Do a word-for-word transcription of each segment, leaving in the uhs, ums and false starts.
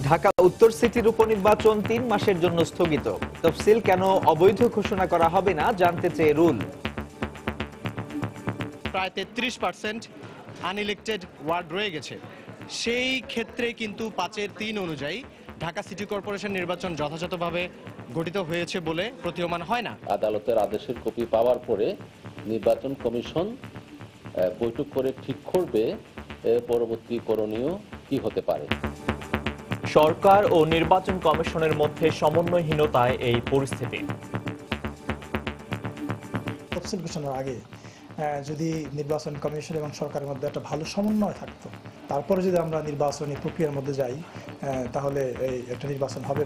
ঢাকা উত্তর সিটির উপনির্বাচন তিন মাসের জন্য স্থগিত। তফসিল কেন অবৈধ ঘোষণা করা হবে না জানতে চেয়ে রুল। প্রায় তেত্রিশ পার্সেন্ট আনইলেক্টেড ওয়ার্ড রয়ে গেছে, সেই ক্ষেত্রে কিন্তু পাঁচের তিন অনুযায়ী ঢাকা সিটি কর্পোরেশন নির্বাচন যথাযথভাবে গঠিত হয়েছে বলে প্রতীয়মান হয় না। আদালতের আদেশের কপি পাওয়ার পরে নির্বাচন কমিশন বৈঠক করে ঠিক করবে পরবর্তী করণীয় কি হতে পারে। সরকার ও নির্বাচন কমিশনের মধ্যে সমন্বয়হীনতায় এই পরিস্থিতি। তফসিল ঘোষণার আগে যদি নির্বাচন কমিশন এবং সরকারের মধ্যে একটা ভালো সমন্বয় থাকতো, তারপরে যদি আমরা নির্বাচনী প্রক্রিয়ার মধ্যে যাই, তাহলে এই একটা নির্বাচন হবে।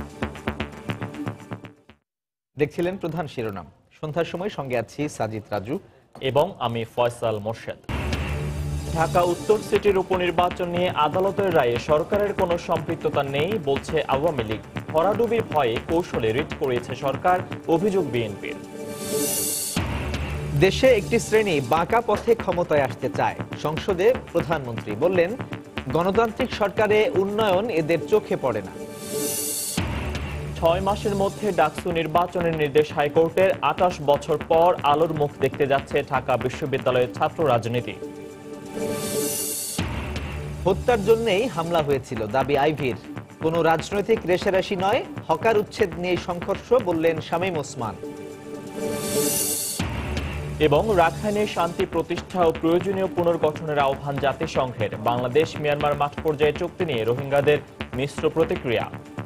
দেখছিলেন প্রধান শিরোনাম। সন্ধ্যার সময় সঙ্গে আছি সাজিদ রাজু এবং আমি ফয়সাল মোর্শেদ। ঢাকা উত্তর সিটির উপনির্বাচন নিয়ে আদালতের রায়ে সরকারের কোনো সম্পৃক্ততা নেই বলছে আওয়ামী লীগ। ভরাডুবির ভয়ে কৌশলে রিট করেছে সরকার, অভিযোগ বিএনপির। দেশে একটি শ্রেণী বাঁকা পথে ক্ষমতায় আসতে চায়। সংসদে প্রধানমন্ত্রী বললেন, গণতান্ত্রিক সরকারে উন্নয়ন এদের চোখে পড়ে না। ছয় মাসের মধ্যে ডাকসু নির্বাচনের নির্দেশ হাইকোর্টের। আটাশ বছর পর আলোর মুখ দেখতে যাচ্ছে ঢাকা বিশ্ববিদ্যালয়ের ছাত্র রাজনীতি। হত্যার জন্যই হামলা হয়েছিল, দাবি আইভীর। কোনো রাজনৈতিক রেশারেশি নয়, হকার উচ্ছেদ নিয়ে সংঘর্ষ, বললেন শামীম ওসমান। এবং রাখাইনে শান্তি প্রতিষ্ঠা ও প্রয়োজনীয় পুনর্গঠনের আহ্বান জাতিসংঘের। বাংলাদেশ মিয়ানমার মাঠ পর্যায়ে চুক্তি নিয়ে রোহিঙ্গাদের মিশ্র প্রতিক্রিয়া।